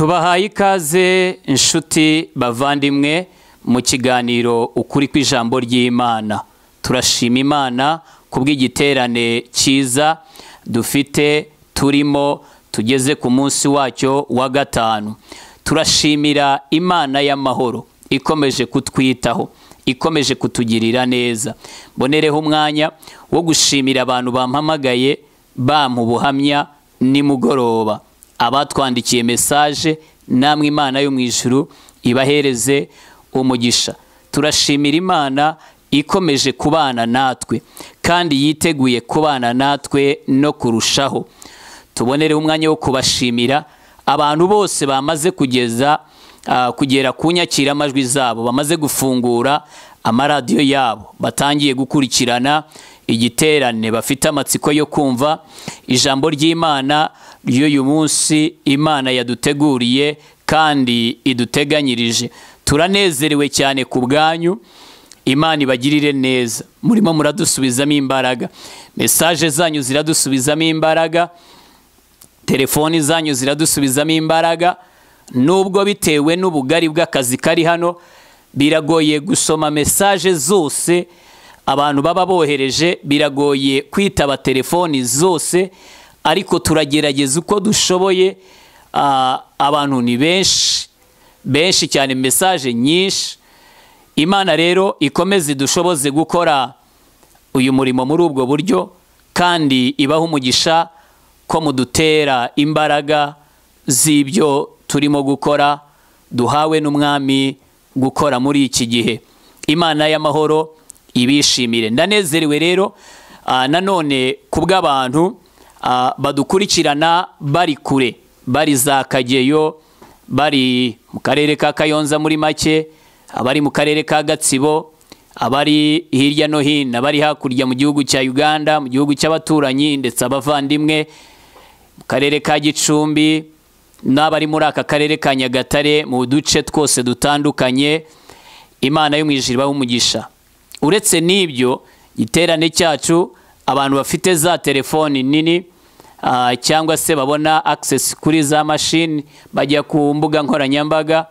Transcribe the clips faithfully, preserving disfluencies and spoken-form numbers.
Tubahaye ikaze inshuti bavandimwe mu kiganiro ukuri kw'ijambo ry'Imana. Turashima Imana kubw'igiterane cyiza dufite turimo tugeze ku munsi wacyo wa gatanu. Turashimira Imana y'amahoro ikomeje kutwitaho, ikomeje kutugirira neza. Mbonereho umwanya wo gushimira abantu bampamagaye bampa ubuhamya nimugoroba, abatwandikiye message, namwe Imana yo mu ijuru ibahereze umugisha. Turashimira Imana ikomeje kubana natwe kandi yiteguye kubana natwe no kurushaho. Tubonereho umwanya wo kubashimira abantu bose bamaze kugeza uh, kugera ku nyakira amajwi zabo, bamaze gufungura amaradiyo yabo, batangiye gukurikirana igiterane, bafite amatsiko yo kumva ijambo ry'Imana ry'uyu munsi Imana yaduteguriye kandi iduteganyirije. Turanezerewe cyane ku bwanyu. Imana ibagirire neza, murimo muradusubizamo imbaraga, message zanyu ziradusubizamo imbaraga, telefoni zanyu ziradusubizamo imbaraga. Nubwo bitewe n'ubugari bw'akazi kari hano biragoye gusoma message zose abantu baba bohereje, biragoye kwitaba telefoni zose, ariko turagerageza uko dushoboye. Uh, abantu ni benshi benshi cyane, message nyinshi. Imana rero ikomeze dushoboze gukora uyu murimo muri ubwo buryo, kandi ibaho umugisha ko mudutera imbaraga z'ibyo turimo gukora duhawe n'umwami gukora muri iki gihe. Imana y'amahoro ibishimire. Ndanezerewe rero uh, nanone kubw'abantu uh, badukurikirana bari kure, bari za Kageyo, bari mu karere ka Kayonza muri make, abari mu karere ka Gatsibo, abari hirya no hino, abari hakurya mu gihugu cya Uganda, mu gihugu cy'abaturanyi, ndetse abavandimwe mu karere ka Gicumbi, n'abari muri aka karere ka Nyagatare, mu duce twose dutandukanye. Imana yo mu ijuru ibahe umugisha. Uretse n'ibyo, giterane cyacu abantu bafite za telefoni nini uh, cyangwa se babona access kuri za machine, bajya ku mbuga nkoranyambaga,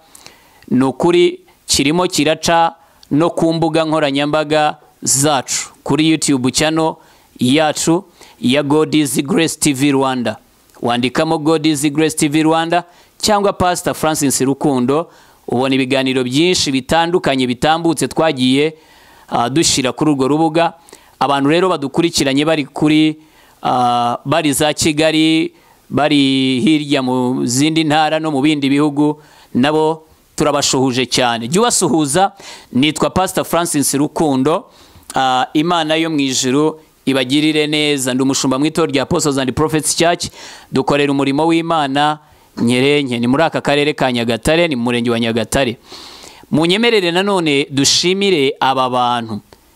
nukuri kirimo kiraca no ku mbuga nkoranyambaga zacu, kuri YouTube channel yacu ya God is Grace T V Rwanda. Wandikamo God is Grace T V Rwanda cyangwa Pastor Francis Rukundo, ubona ibiganiro byinshi bitandukanye bitambutse twagiye uh, dushira kuri urwo rubuga. Abantu rero badukurikiranye bari kuri uh, bari za Kigali, bari hirya mu zindi ntara no mu bindi bihugu, nabo turabashuhuje cyane. Jya ubasuhuza. Nitwa Pastor Francis Rukundo. Uh, Imana yo mu ijuru ibagirire neza. Ndi umushumba mu itorero rya Apostles and Prophets Church. Dukorera umurimo w'Imana Nyerenye, ni muri aka karere ka Nyagatare, ni mu murenge wa Nyagatare. Munyemerere nanone dushimire aba bantu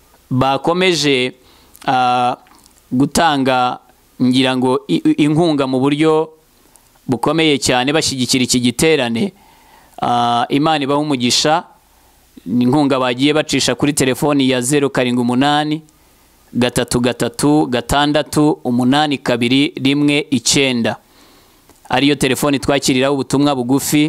bakomeje uh, gutanga ngira ngo inkunga mu buryo bukomeye cyane, bashyigikira iki giterane. Uh, Imana ibahe umugisha. Inkunga bagiye bacisha kuri telefoni ya zero karindwi umunani gatatu gatatu gatandatu umunani kabiri rimwe icyenda, ariyo telefoni twakiriraho ubutumwa bugufi.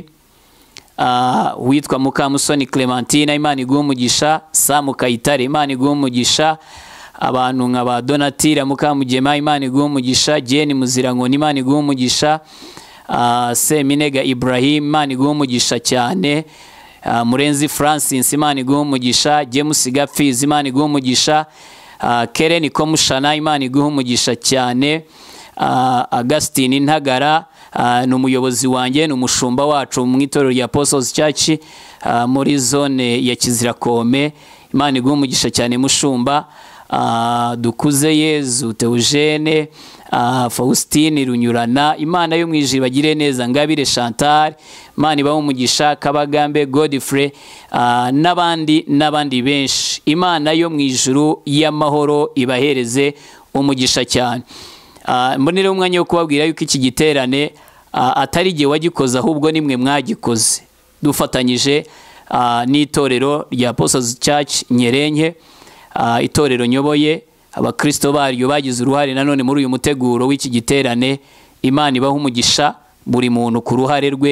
Uh, witwa Mukamusoni Clementine, Imana iguhe umugisha. Samu Kayitare, Imana iguhe umugisha. Abantu nk'aba Donatira Mukamugema, Imana iguhe umugisha. Jeni Muzirankoni, Imana iguhe umugisha. Uh, Seminega Ibrahim, Imana iguhe umugisha cyane. Uh, Murenzi Francis, Imana iguhe umugisha. James Gapfizi, Imana iguhe umugisha. Uh, Keren Komushana, Imana iguhe umugisha cyane. Uh, Augustine Ntagara, uh, ni umuyobozi wanjye, ni umushumba wacu mu itorero rya Apostles Church uh, muri zone ya Kizirakome. Imana iguhe umugisha cyane mushumba. Uh, Dukuze Yezu Theogene, uh, Faustine Runyurana, Imana yo mu ijuru bagire neza. Ngabire Chantal, Imana ibahe umugisha. Kabagambe Godfrey, uh, n'abandi n'abandi benshi. Imana yo mu ijuru y'amahoro ibahereze umugisha cyane. Uh, mbonere umwanya wo kubabwira yuko iki giterane uh, atari gihe wagikoze, ahubwo nimwe mwagikoze dufatanyije uh, n'itorero rya Apostles Church Nyerenye, uh, itorero nyoboye. Abakristo baryo bagize uruhare nanone muri uyu muteguro w'iki giterane. Imana ibahe umugisha buri muntu ku ruhare rwe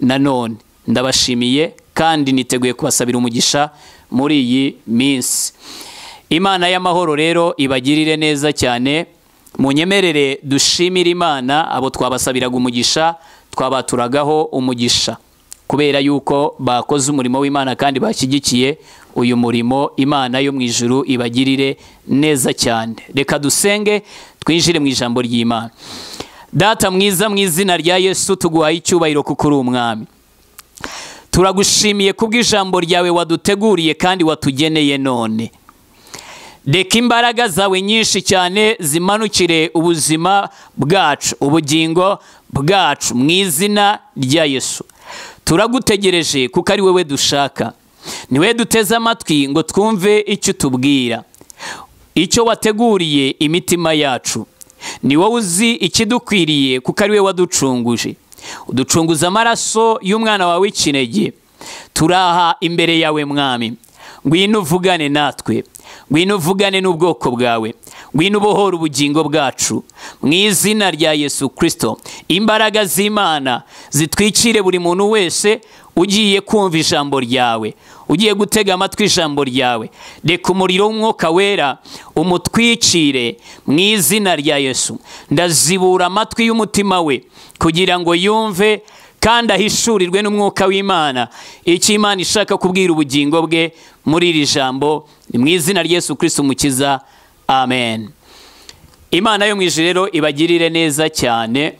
nanone ndabashimiye kandi niteguye kubasabira umugisha muri iyi minsi. Imana y'amahoro rero ibagirire neza cyane. Munyemerere dushimire Imana abo twabasabiraga umugisha, twabaturagaho umugisha kubera yuko bakoze umurimo w'Imana kandi bashyigikiye uyu murimo. Imana yo mu ijuru ibagirire neza cyane. Reka dusenge twinjire mu ijambo ry'Imana. Data mwiza, mu izina rya Yesu tuguhaye icyubahiro kuko uri umwami. Turagushimiye kubw'ijambo ryawe waduteguriye kandi watugeneye none. Reka imbaraga zawe nyinshi cyane zimanukire ubuzima bwacu, ubugingo bwacu mu izina rya Yesu. Turagutegereje kuko ari wowe dushaka. Ni wowe duteze amatwi ngo twumve icyo tubwira, icyo wateguriye imitima yacu. Ni wowe uzi ikidukwiriye kuko ari wowe waducunguje. Uducunguza amaraso y'umwana wawe w'ikinege. Turaha imbere yawe mwami, ngwino uvugane natwe, ngwino uvugane n'ubwoko bwawe, ngwino ubohora ubugingo bwacu mu izina rya Yesu Kristo. Imbaraga z'Imana zitwikire buri muntu wese ugiye kumva ijambo ryawe, ugiye gutega amatwi ijambo ryawe. Reka umuriro w'Umwuka wera umutwikire mu izina rya Yesu. Ndazibura amatwi y'umutima we kugira ngo yumve kandi ahishurirwe n'Umwuka w'Imana icyo Imana ishaka kubwira ubugingo bwe muri iri jambo. Ni mu izina rya Yesu Kristo umukiza, amen. Imana yo mu ijuru rero ibagirire neza cyane.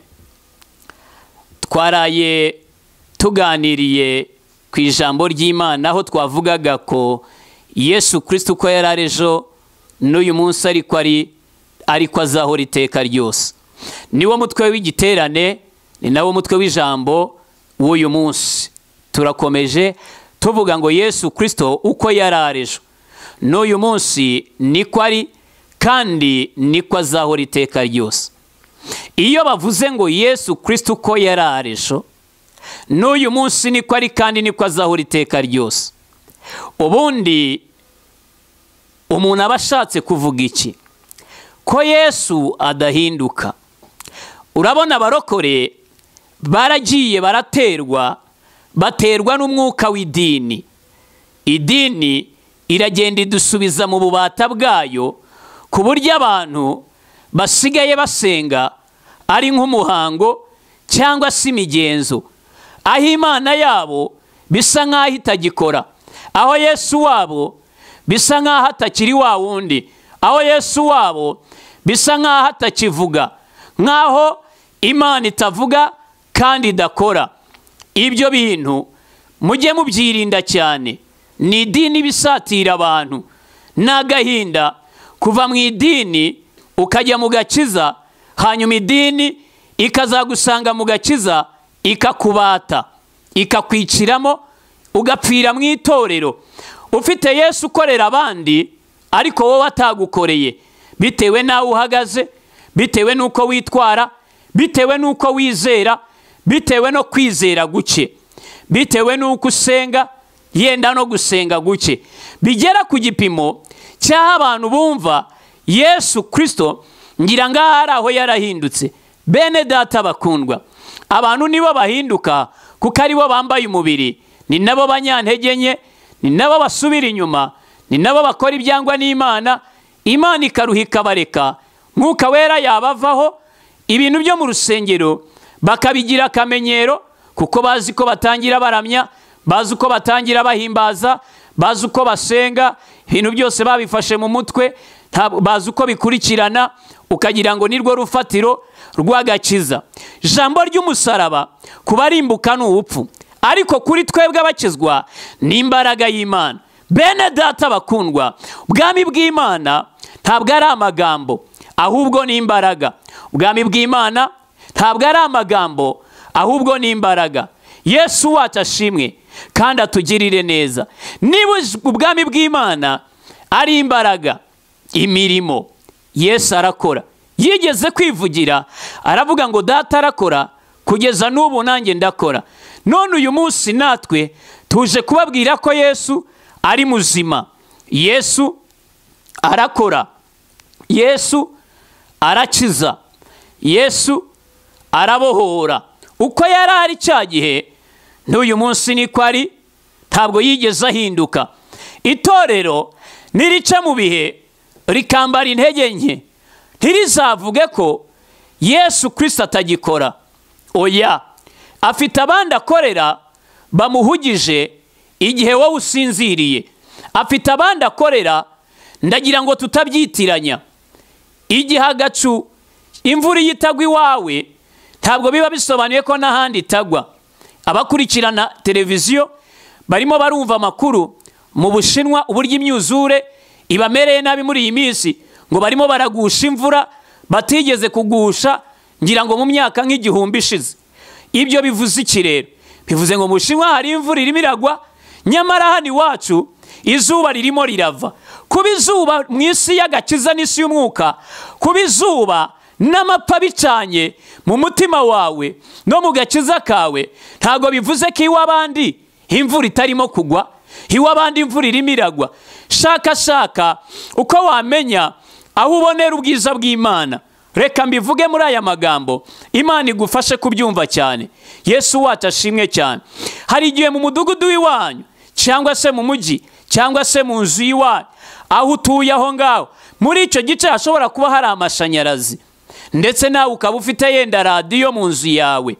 Twaraye tuganiriye ku ijambo ry'Imana aho twavugaga ko Yesu Kristo uko yari ari ejo n'uyu munsi ariko ari ariko azahora iteka ryose. Niwo mutwe w'igiterane, ni nawo mutwe w'ijambo w'uyu munsi. Turakomeje tuvuga ngo Yesu Kristo uko yari ari ejo n'uyu munsi niko ari kandi niko azahora iteka ryose. Iyo bavuze ngo Yesu Kristo uko yari ari ejo n'uyu munsi niko ari kandi niko azahora iteka ryose, ubundi umuntu aba ashatse kuvuga iki? Ko Yesu adahinduka. Urabona abarokore baragiye baraterwa, baterwa n'umwuka w'idini. Idini iragenda idusubiza mu bubata bwayo ku buryo abantu basigaye basenga ari nk'umuhango cyangwa se imigenzo, aho Imana yabo bisa nk'aho itagikora, aho Yesu wabo bisa nk'aho atakiri wa wundi, aho Yesu wabo bisa nk'aho atakivuga, nk'aho Imana itavuga kandi idakora. Ibyo bintu mujye mubyirinda cyane. Ni idini bisatira abantu n'agahinda kuva mu idini ukajya mu gakiza, hanyuma idini ikazagusanga mu gakiza ikakubata, ikakwiciramo ugapfira mu itorero ufite Yesu ukorera abandi ariko wowe atagukoreye, bitewe nawe uhagaze, bitewe nuko witwara, bitewe nuko wizera, bitewe no kwizera guke, bitewe nuko usenga yenda no gusenga guke, bigera ku gipimo cyaho abantu bumva Yesu Kristo ngira ngaho ari aho yarahindutse. Bene data bakundwa, abantu nibo bahinduka kuko ari bo bambaye umubiri, ni nabo banyantege nke, ni nabo basubira inyuma, ni nabo bakora ibyangwa n'Imana. Imana ikaruhika bareka, Mwuka wera yabavaho, ibintu byo mu rusengero bakabigira akamenyero kuko bazi ko batangira baramya, bazi uko batangira bahimbaza, bazi uko basenga, ibintu byose babifashe mu mutwe, bazi uko bikurikirana, ukagira ngo nirwo rufatiro rw'agakiza. Ijambo ry'umusaraba kubarimbuka ni ubupfu, ariko kuri twebwe abakizwa ni imbaraga y'Imana. Bene data bakundwa, ubwami bw'Imana ntabwo ari amagambo ahubwo ni imbaraga. Ubwami bw'Imana ntabwo ari amagambo ahubwo ni imbaraga. Yesu wacu ashimwe kandi atugirire neza. Niba ubwami bw'Imana ari imbaraga, imirimo Yesu arakora. Yigeze kwivugira aravuga ngo data arakora kugeza n'ubu nanjye ndakora. None uyu munsi natwe tuje kubabwira ko Yesu ari muzima. Yesu arakora, Yesu arakiza, Yesu arabohora. Uko yari ari cya gihe n'uyu munsi niko ari, ntabwo yigeze ahinduka. Itorero nirica mu bihe rikambara intege nke, ntirizavuge ko Yesu Kristo atagikora. Oya, afite abandi akorera bamuhugije igihe wowe usinziriye. Afite abandi akorera, ndagira ngo tutabyitiranya. Igihe agacu imvura yitagwa iwawe, ntabwo biba bisobanuye ko n'ahandi itagwa. Abakurikirana televiziyo barimo barumva amakuru mu Bushinwa uburyo imyuzure ibamereye nabi muri iyi minsi, ngo barimo baragusha imvura batigeze kugusha ngira ngo mu myaka nk'igihumbi ishize. Ibyo bivuze iki rero? Bivuze ngo mu Bushinwa hari imvura irimo iragwa, nyamara hano iwacu izuba ririmo rirava. Kuba izuba mu isi y'agakiza n'isi y'umwuka, kuba izuba n'amapfa bicanye mu mutima wawe no mu gakiza kawe, ntago bivuze ko iw'abandi imvura itarimo kugwa, iw'abandi imvura irimo iragwa. Shaka shaka uko wamenya aho ubonera ubwiza bw'Imana. Reka mbivuge muri aya magambo, Imana igufashe kubyumva cyane. Yesu wacu ashimwe cyane. Hari igihe mu mudugudu w'iwanyu cyangwa se mu mujyi cyangwa se mu nzu y'iwanyu, aho utuye aho ngaho, muri icyo gice hashobora kuba hari amashanyarazi, ndetse nawe ukaba ufite yenda radiyo mu nzu yawe.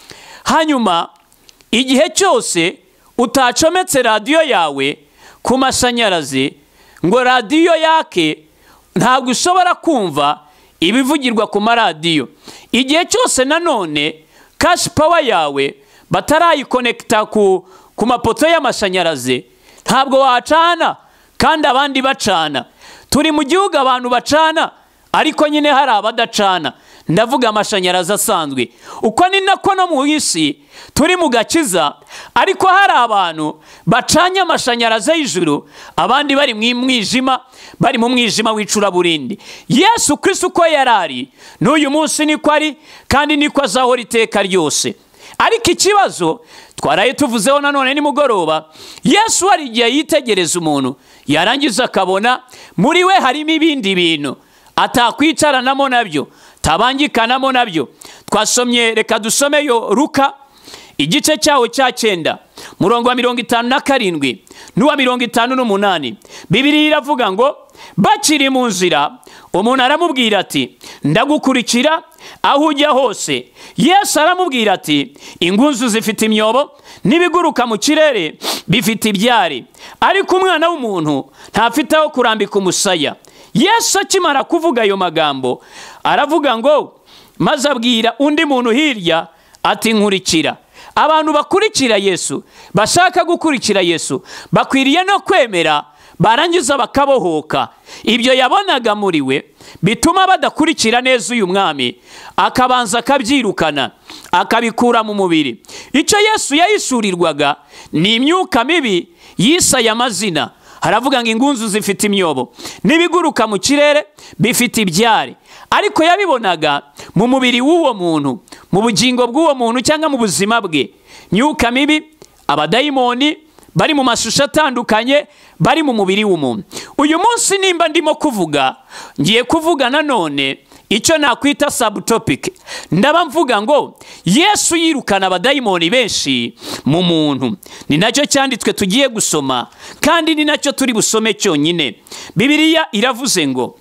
Hanyuma igihe cyose utacometse radiyo yawe ku mashanyarazi ngo radiyo yake, ntabwo ushobora kumva ibivugirwa ku maradiyo. Igihe cyose nanone cash power yawe batarayikonekita ku, ku mapoto y'amashanyarazi, ntabwo wacana kandi abandi bacana. Turi mu gihugu abantu bacana, ariko nyine hari abadacana. Ndavuga amashanyarazi asanzwe. Uko ni nako no mu isi turi mu gakiza, ariko hari abantu bacanye amashanyarazi y'ijuru, abandi bari mu mwijima, bari mu mwijima w'icuraburindi. Yesu Kristo uko yarari n'uyu munsi niko ari, kandi niko azahora iteka ryose. Ariko ikibazo twaraye tuvuzeho nanone ni mugoroba, Yesu hari igihe yitegereza umuntu yarangiza akabona muri we harimo ibindi bintu atakwicaranamo nabyo, tabangikanamo nabyo. Twasomye, reka dusomeyo Luka igice cyawo cya cyenda murongo wa mirongo itanu na karindwi n'uwa mirongo itanu n'umunani. Bibiliya iravuga ngo bakiri mu nzira, umuntu aramubwira ati ndagukurikira aho ujya hose. Yesu aramubwira ati ingunzu zifite imyobo n'ibiguruka mu kirere bifite ibyari, ariko umwana w'umuntu ntafite aho kurambika umusaya. Yesu akimara kuvuga ayo magambo aravuga ngo, maze abwira undi muntu hirya ati nkurikira. Abantu bakurikira Yesu, bashaka gukurikira Yesu, bakwiriye no kwemera, barangiza bakabohoka. Ibyo yabonaga muri we bituma badakurikira neza uyu mwami, akabanza akabyirukana, akabikura mu mubiri. Icyo Yesu yahishurirwaga ni imyuka mibi yisaya amazina. Haravuga ngo ingunzu zifite imyobo n'ibiguruka mu kirere bifite ibyari, ariko yabibonaga mu mubiri w'uwo muntu, mu bugingo bw'uwo muntu cyangwa mu buzima bwe. Myuka mibi, abadayimoni bari mu mashusho atandukanye, bari mu mubiri w'umuntu. Uyu munsi nimba ndimo kuvuga, ngiye kuvuga nanone icyo nakwita subtopic. Ndaba mvuga ngo Yesu yirukana abadayimoni benshi mu muntu. Ni nacyo cyanditswe tugiye gusoma, kandi ni nacyo turi busome cyonyine. Bibiliya iravuze ngo,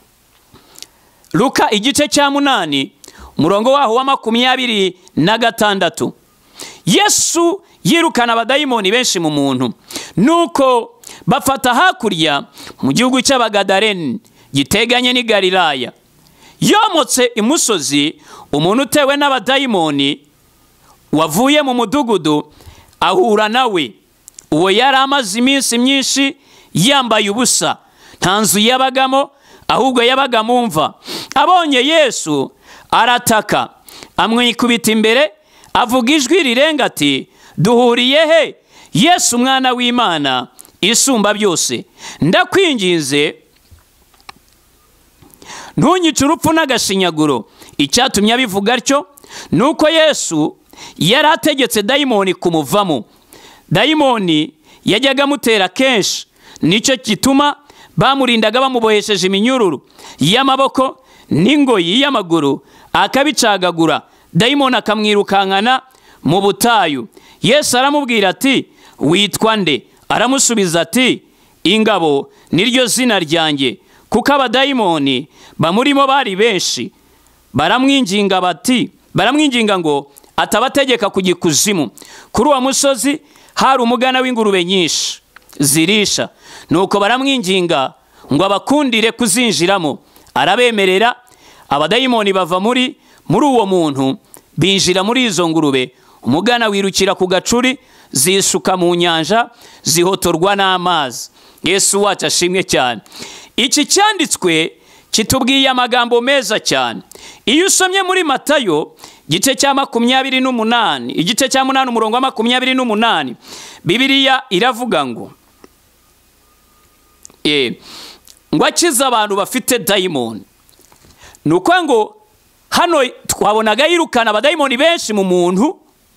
Luka igice cya munani umurongo waho wa makumyabiri na gatandatu, Yesu yirukana abadayimoni benshi mu muntu. Nuko bafata hakurya mu gihugu cy'Abagadareni giteganye n'i Galilaya. Yomotse imusozi, umuntu utewe n'abadayimoni wavuye mu mudugudu ahura nawe. Uwo yari amaze iminsi myinshi yambaye ubusa, nta nzu yabagamo, ahubwo yabaga mu mva. Abonye Yesu arataka, amwikubita imbere, avuga ijwi rirenga ati, duhuriye he Yesu umwana w'Imana isumba byose? Ndakwinginze ntunyice urupfu n'agashinyaguro. Icyatumye abivuga atyo nuko Yesu yari ategetse dayimoni kumuvamo. Dayimoni yajyaga amutera kenshi, nicyo gituma bamurindaga bamubohesheje iminyururu y'amaboko n'ingoyi y'amaguru, akabicagagura. Dayimoni akamwirukankana mu butayu. Yesu aramubwira ati witwa nde? Aramusubiza ati Ingabo niryo zina ryanjye, kuko abadayimoni bamurimo bari benshi. Baramwinginga bati baramwinginga ngo atabategeka kujya ikuzimu. Kuri uwo musozi hari umugana w'ingurube nyinshi zirisha, nuko baramwinginga ngo abakundire kuzinjiramo. Arabemerera, abadayimoni bava muri muri uwo muntu binjira muri izo ngurube. Umugana wirukira ku gacuri, zisuka mu nyanja, zihotorwa n'amazi. Yesu wacu ashimwe cyane. Iki cyanditswe kitubwiye amagambo meza cyane. Iyo usomye muri Matayo igice cya makumyabiri n'umunani, igice cya munani umurongo wa makumyabiri n'umunani, Bibiliya iravuga ngo eh ngo akiza abantu bafite dayimoni. Nuko ngo hano twabonaga yirukana abadayimoni benshi mu muntu,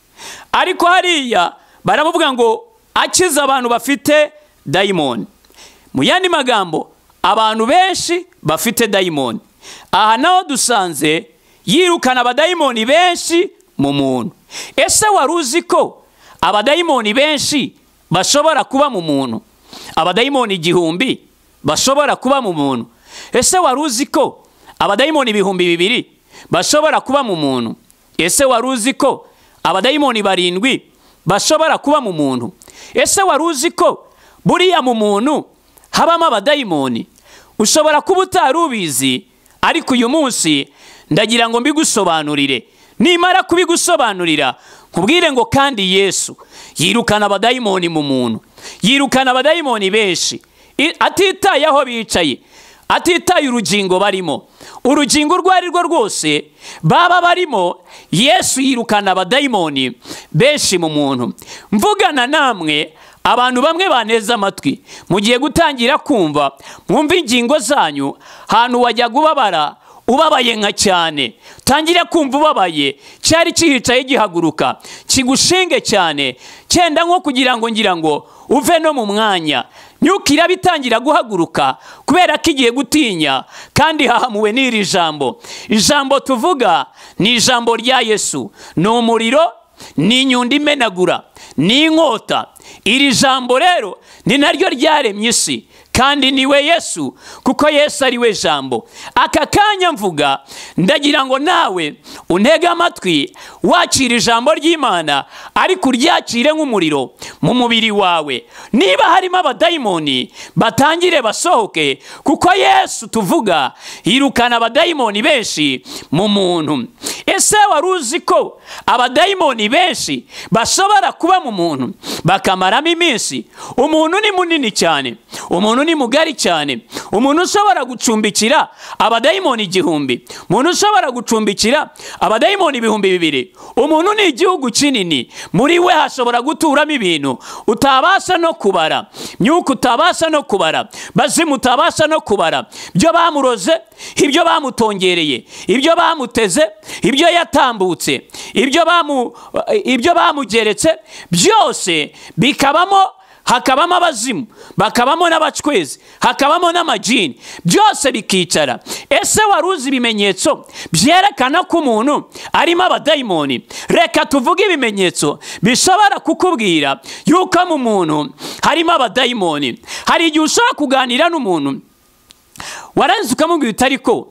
ariko hariya baravuga ngo akiza abantu bafite dayimoni. Mu yandi magambo, abantu benshi bafite dayimoni. Aha naho dusanze yirukana abadayimoni benshi mu muntu. Ese wari uzi ko abadayimoni benshi bashobora kuba mu muntu? Abadayimoni igihumbi bashobora kuba mu muntu. Ese wari uzi ko abadayimoni ibihumbi bibiri bashobora kuba mu muntu? Ese wari uzi ko abadayimoni barindwi bashobora kuba mu muntu? Ese wari uzi ko buriya mu muntu habamo abadayimoni? Ushobora kuba utari ubizi, ariko uyu munsi ndagira ngo mbigusobanurire. Nimara kubigusobanurira nkubwire ngo kandi Yesu yirukana abadayimoni mu muntu. Yirukana abadayimoni benshi atitaye aho bicaye, atitaye urugingo barimo. Urugingo urwo ari rwo rwose baba barimo, Yesu yirukana abadayimoni benshi mu muntu. Mvugana namwe abantu bamwe baneza amatwi, mugiye gutangira kumva, mwumva ingingo zanyu hantu wajya gubabara ubabaye nka cyane, tangira kumva ubabaye, cyari kihicaye gihaguruka kigushinge cyane, cyenda nko kugira ngo ngira ngo uve no mu mwanya. Nyukira bitangira guhaguruka kubera ko igiye gutinya, kandi hahamuwe n'iri jambo. Ijambo tuvuga ni ijambo rya Yesu. Ni umuriro, ni inyundo imenagura, ni inkota. Iri jambo rero ni naryo ryaremye isi, kandi niwe Yesu, kuko Yesu ari we jambo. Aka kanya mvuga ndagira ngo nawe untege amatwi, wakira ijambo ry'Imana, ariko uryakire nk'umuriro mu mubiri wawe. Niba harimo abadayimoni batangire basohoke, kuko Yesu tuvuga yirukana abadayimoni benshi mu muntu. Ese wari uzi ko abadayimoni benshi bashobora kuba mu muntu bakamaramo iminsi? Umuntu ni munini cyane, umuntu ni mugari cyane. Umuntu ushobora gucumbikira abadayimoni igihumbi, umuntu ushobora gucumbikira abadayimoni ibihumbi bibiri. Umuntu ni igihugu kinini, muri we hashobora guturamo ibintu utabasha no kubara, myuka utabasha no kubara, bazimu utabasha no kubara. Ibyo bamuroze, ibyo bamutongereye, ibyo bamuteze, ibyo yatambutse, ibyo bamu ibyo bamugeretse, byose bikabamo. Hakabamo abazimu, bakabamo n'abacwezi, hakabamo n'amajini, byose bikicara. Ese wari uzi ibimenyetso byerekana ko umuntu arimo abadayimoni? Reka tuvuge ibimenyetso bishobora kukubwira yuko mu muntu harimo abadayimoni. Hari igihe ushobora kuganira n'umuntu warangiza ukamubwira utari ko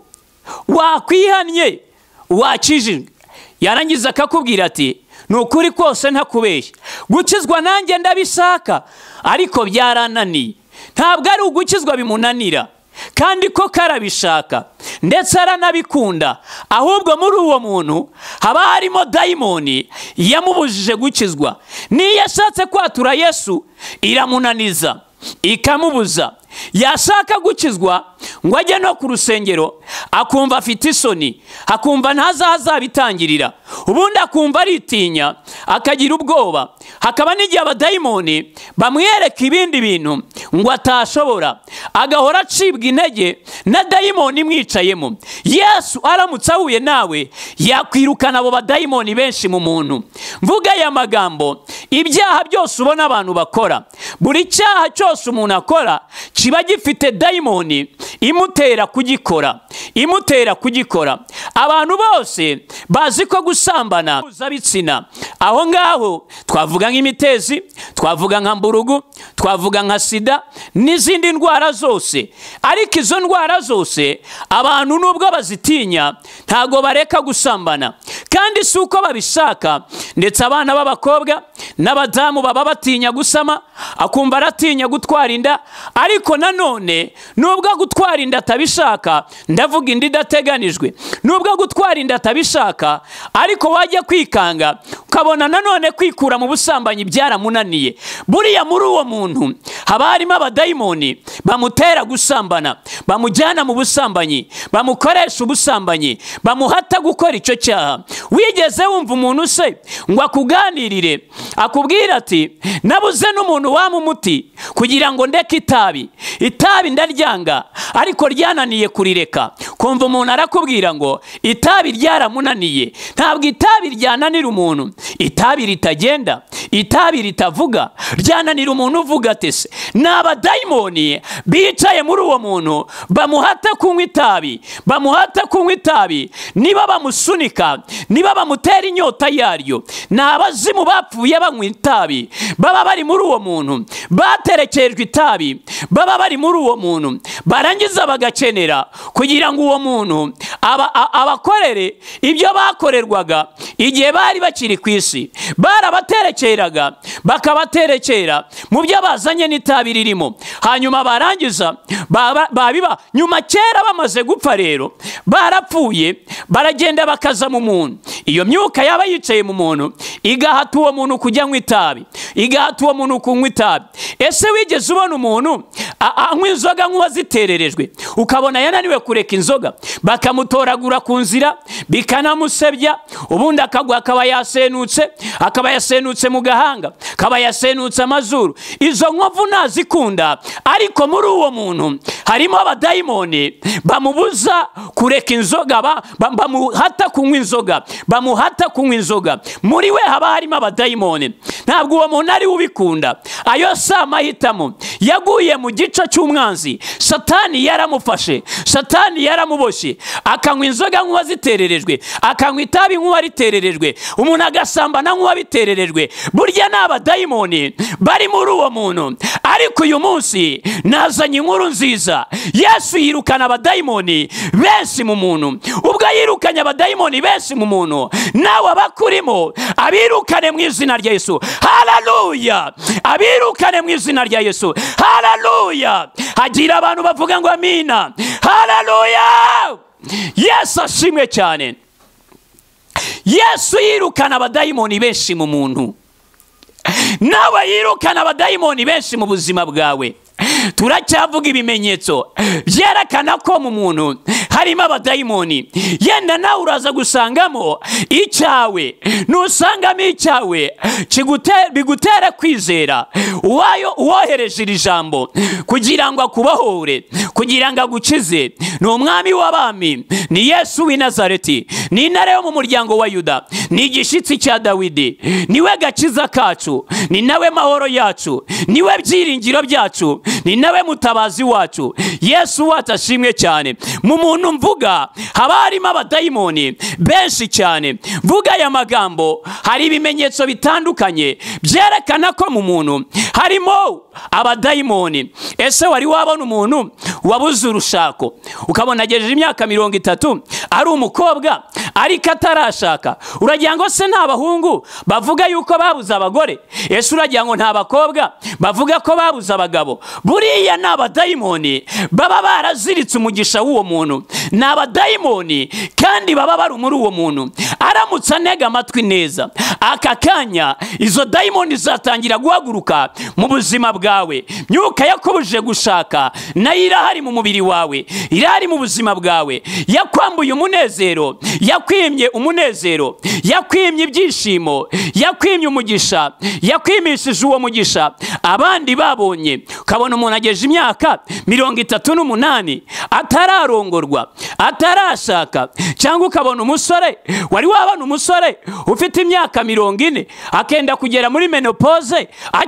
wakwihannye, wakijijwe, yarangiza akakubwira ati nukuri kose ntakubeshya, gukizwa nanjye ndabishaka, ariko byarananiye. Ntabwo ari ugukizwa bimunanira, kandi ko karabishaka ndetse aranabikunda, ahubwo muri uwo muntu haba harimo dayimoni yamubujije gukizwa. Niyo yashatse kwatura Yesu iramunaniza, ikamubuza. Yashaka gukizwa ngo ajye no ku rusengero, akumva afite isoni, akumva ntazazabitangirira, ubundi akumva aritinya, akagira ubwoba. Hakaba n'igihe abadayimoni bamwereka ibindi bintu ngo atashobora, agahora acibwa intege na dayimoni imwicayemo. Yesu aramutse ahuye nawe yakwirukana abo badayimoni benshi mu muntu. Mvuga aya magambo, ibyaha byose ubona abantu bakora, buri cyaha cyose umuntu akora kiba gifite dayimoni imutera kugikora imutera kugikora abantu bose bazi ko gusambana mpuzabitsina aho ngaho twavuga nk'imitezi, twavuga nka mburugu, twavuga nka sida n'izindi ndwara zose. Ariko izo ndwara zose abantu nubwo bazitinya ntago bareka gusambana, kandi si uko babishaka. Ndetse abana b'abakobwa n'abadamu baba batinya gusama, akumva aratinya gutwara inda. Ariko nanone nubwo gutwara inda atabishaka, ndavuga inda idateganijwe, nubwo gutwara inda atabishaka, ariko wajya kwikanga ukabona nanone kwikura mu busambanyi byaramunaniye, buriya muri uwo muntu haba harimo abadayimoni bamutera gusambana, bamujyana mu busambanyi, bamukoresha ubusambanyi, bamuhata gukora icyo cyaha. Wigeze wumva umuntu se ngo akuganirire akubwira ati nabuze n'umuntu wama umuti kugira ngo ndeke itabi, itabi ndaryanga ariko ryananiye kurireka? Kumva umuntu arakubwira ngo itabi ryaramunaniye. Ntabwo itabi ryananira umuntu, itabi ritagenda, itabi ritavuga, ryananira umuntu uvuga ati se n'abadayimoni bicaye muri uwo muntu bamuhata kunywa itabi, bamuhata kunywa itabi. Niba bamusunika, niba bamutera inyota yaryo, n'abazimu bapfuye banywa itabi baba bari muri uwo muntu, baterekejwe itabi baba bari muri uwo muntu, barangiza bagakenera kugira ngo uwo muntu abakorere ibyo bakorerwaga igihe bari bakiri ku isi. Barabaterekeraga bakabaterekera mu byo bazanye n'itabi ririmo, hanyuma barangiza babiba nyuma. Kera bamaze gupfa rero, barapfuye, baragenda bakaza mu muntu. Iyo myuka yaba yicaye mu muntu igahata uwo muntu kujya nywa itabi, igahata uwo muntu kunywa itabi. Ese wigeze ubona umuntu anywa inzoga nk'uwazitererejwe, ukabona yananiwe kureka inzoga, bakamutoragura ku nzira bikanamusebya, ubundi akagwa akaba yasenutse, akaba yasenutse mu gahanga, akaba yasenutse amazuru? Izo nkovu nazikunda. Ariko muri uwo muntu harimo abadayimoni bamubuza kureka inzoga, bamuhata kunywa inzoga, bamuhata kunywa inzoga. Muri we haba harimo abadayimoni. Ntabwo uwo muntu ari ubikunda. Ayo si amahitamo, yaguye mu gice cy'umwanzi. Satani yaramufashe, Satani yaramuboshye, akanywa inzoga nk'uwazitererejwe, akanywa itabi nk'uwaritererejwe, umuntu agasambana nk'uwabitererejwe. Burya ni abadayimoni bari muri uwo muntu. Ariko uyu munsi nazanye inkuru nziza. Yesu yirukana abadayimoni benshi mu muntu. Ubwo yirukanye abadayimoni benshi mu muntu, nawe abakurimo abirukane mu izina rya Yesu. Haleluya! Abirukane mu izina rya Yesu. Haleluya! Hagira abantu bavuga ngo amina. Haleluya! Yesu ashimwe cyane. Yesu yirukana abadayimoni benshi mu muntu, nawe yirukana abadayimoni benshi mu buzima bwawe. Turacyavuga ibimenyetso byerekana ko mu muntu harimo abadayimoni. Yenda nawe uraza gusangamo icyawe, nusangamo icyawe bigutere kwizera uwayo uwohereje iri jambo kugira ngo akubohore, kugira ngo agukize. Ni umwami w'abami, ni Yesu w'i Nazareti, ni intare yo mu muryango wa Yuda, ni igishitsi cya Dawidi, niwe gakiza kacu, ni nawe mahoro yacu, niwe byiringiro byacu, ni nawe mutabazi wacu. Yesu wacu ashimwe cyane. Mu muntu mvuga haba harimo abadayimoni benshi cyane. Mvuga aya magambo, hari ibimenyetso bitandukanye byerekana ko mu muntu harimo abadayimoni. Ese wari wabona umuntu wabuze urushako, ukabona agejeje imyaka mirongo itatu ari umukobwa ariko atarashaka? Uragira ngo se nta bahungu bavuga yuko babuze abagore? Ese uragira ngo nta bakobwa bavuga ko babuze abagabo? Buriya ni abadayimoni baba baraziritse umugisha w'uwo muntu. Ni abadayimoni kandi baba bari muri uwo muntu. Aramutse anega amatwi neza, aka kanya izo dayimoni zatangira guhaguruka mu buzima bwawe. Myuka yakubuje gushaka nayo irahari mu mubiri wawe, irahari mu buzima bwawe. Yakwambuye umunezero, yakwimye umunezero, yakwimye ibyishimo, yakwimye umugisha, yakwimishije uwo mugisha. Abandi babonye, ukabona umuntu ageje imyaka mirongo itatu n'umunani atararongorwa, atarashaka. Cyangwa ukabona umusore, wari wabona umusore ufite imyaka mirongo ine akenda kugera muri menopause akiri umusore.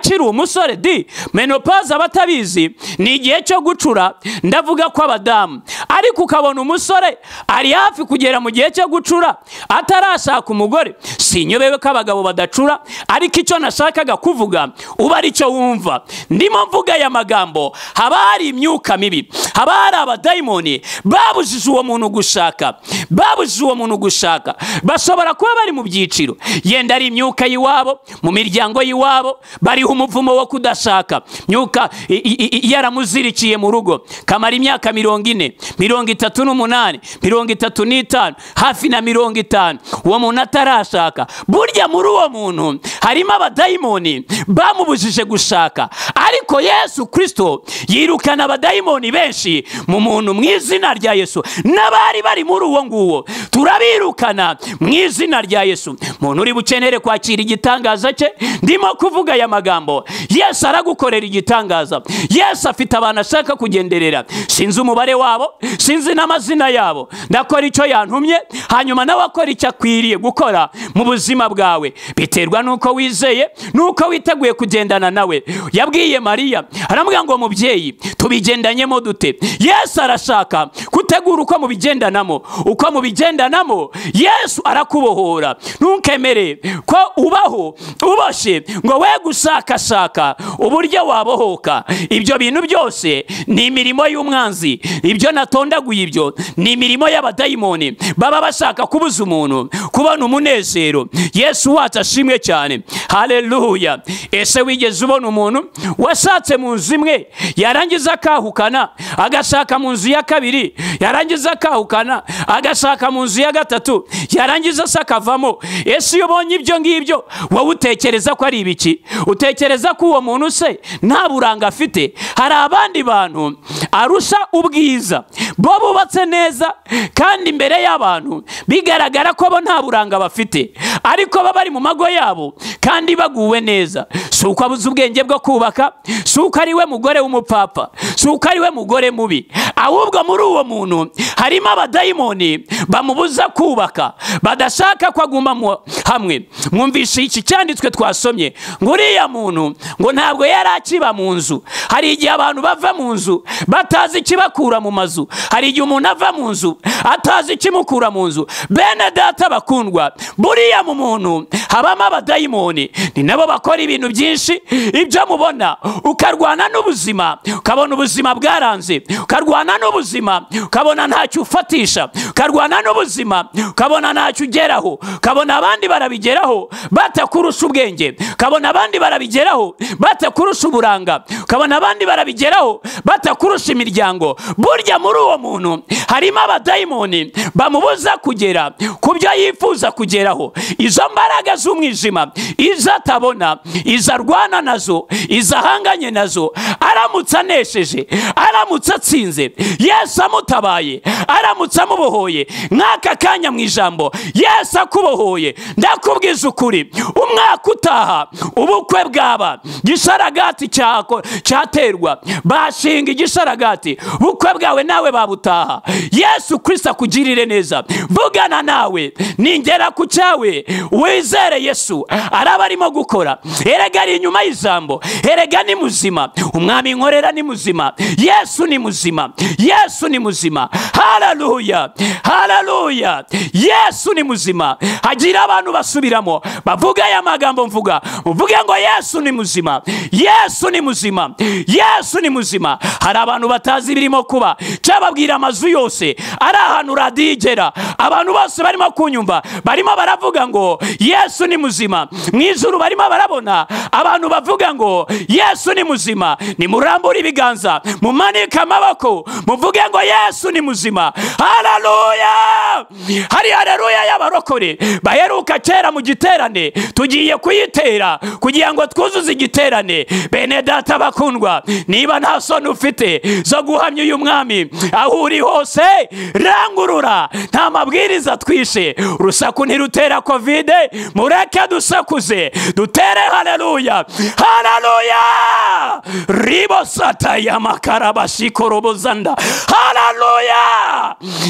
umusore di menopause abatabizi ni igihe cyo gucura, ndavuga ko abadamu, ariko ukabona umusore ari hafi kugera mu gihe cyo gucura atarashaka umugore. Sinyobewe ko abagabo badacura, ariko icyo nashakaga kuvuga uba ari cyo wumva. Ndimo mvuga aya magambo, haba hari imyuka mibi, haba hari abadayimoni babujije uwo muntu gushaka, babujije uwo muntu gushaka. Bashobora kuba bari mu byiciro, yenda ari imyuka y'iwabo, mu miryango y'iwabo bariho umuvumo wo kudashaka, myuka yaramuzirikiye mu rugo, kamara imyaka mirongo ine, mirongo itatu n'umunani, mirongo itatu n'itanu, hafi na mirongo itanu, uwo muntu atarashaka. Burya muri uwo muntu harimo abadayimoni bamubujije gushaka, ariko Yesu Kristo yirukana abadayimoni benshi mu muntu mu izina rya Yesu. N'abari bari muri uwo nguwo turabirukana mu izina rya Yesu. Muntu uri bukenere kwakira igitangaza cye, ndimo kuvuga aya magambo, Yesu aragukorera igitangaza. Yesu afite abantu ashaka kugenderera, sinzi umubare wabo, sinzi n'amazina yabo. Ndakora icyo yantumye, hanyuma nawe akora icyo akwiriye gukora mu buzima bwawe, biterwa nuko wizeye, nuko witeguye kugendana nawe. Yabwiye Mariya, aramubwira ngo mubyeyi, tubigendanyemo dute? Yesu arashaka gutegura uko mubigendanamo, uko mubigendanamo Yesu arakubohora. Ntukemere ko ubaho uboshe ngo we gushakashaka uburyo wabohoka. Ibyo bintu byose ni imirimo y'umwanzi. Ibyo natondaguye ibyo ni imirimo y'abadayimoni baba bashaka kubuza umuntu kubona umunezero. Yesu wacu ashimwe cyane, haleluya. Ese wigeze ubona umuntu washatse mu nzu imwe yarangiza akahukana agashaka mu nzu ya kabiri, yarangiza akahukana agashaka mu nzu ya gatatu, yarangiza sakavamo? Ese iyo ubonye ibyo ngibyo wowe utekereza ko ari ibiki? Utekereza ko uwo muntu se nta buranga afite? Hari abandi bantu arusha ubwiza, bo bubatse neza kandi imbere y'abantu bigaragara ko bo nta buranga bafite, ariko baba bari mu mago yabo kandi baguwe neza. Si uko abuze ubwenge bwo kubaka, si uko ari we mugore w'umupfapfa, si uko ari we mugore mubi, ahubwo muri uwo muntu harimo abadayimoni bamubuza kubaka, badashaka ko aguma hamwe. Mwumvishe iki cyanditswe twasomye, ngo uriya muntu ngo ntabwo yari akiba mu nzu. Hari igihe abantu bava mu nzu batazi ikibakura mu mazu, hari igihe umuntu ava mu nzu atazi ikimukura mu nzu. Bene data bakundwa, buriya mu muntu habamo abadayimoni, ni nabo bakora ibintu byinshi. Ibyo mubona, ukarwana n'ubuzima ukabona ubuzima bwaranze, ukarwana n'ubuzima ukabona ntacyo ufatisha, ukarwana n'ubuzima ukabona ntacyo ugeraho, ukabona abandi barabigeraho batakurusha ubwenge, ukabona abandi barabigeraho batakurusha uburanga, ukabona abandi barabigeraho batakurusha imiryango. Burya muri uwo muntu harimo abadayimoni bamubuza kugera ku byo yifuza kugeraho. Izo mbaraga z'umwijima izo atabona, izo arwana nazo, izo ahanganye nazo, aramutse anesheje, aramutse atsinze, Yesu amutabaye, aramutse amubohoye nk'aka kanya mu ijambo, Yesu akubohoye, ndakubwiza ukuri, umwaka utaha ubukwe bwaba, gisharagati cyaterwa, bashinga igisharagati, ubukwe bwawe nawe babutaha. Yesu Kristo akugirire neza. Vugana nawe, ningera ku cyawe wizere Yesu araba arimo gukora. Erega ari inyuma y'ijambo, erega ni muzima, umwami nkorera ni muzima, Yesu ni muzima, Yesu ni muzima. Haleluya, haleluya, Yesu ni muzima. Hagira abantu basubiramo bavuga aya magambo mvuga, uvuge ngo Yesu ni muzima, Yesu ni muzima, Yesu ni muzima. Hari abantu batazi birimo kuba, cyababwira amazu yose ari ahantu radigera, abantu bose barimo kunyumva barimo baravuga ngo Yesu ni muzima. Mwijuru barimo barabona abantu bavuga ngo Yesu ni muzima. Nimurambure ibiganza, mumanike amaboko, muvuge ngo Yesu ni muzima. Haleluya, hari haleluya y'abarokore baheruka kera mu giterane, tugiye kuyitera kugira ngo twuzuze igiterane. Bene data bakundwa, niba nta soni ufite zo guhamya uyu mwami aho uri hose, rangurura, nta mabwiriza twishe. Urusaku ntirutera covid, mureke dusakuze dutere. Haleluya, haleluya, ribo sata ya makarabashiko robozanda. Haleluya, Yesu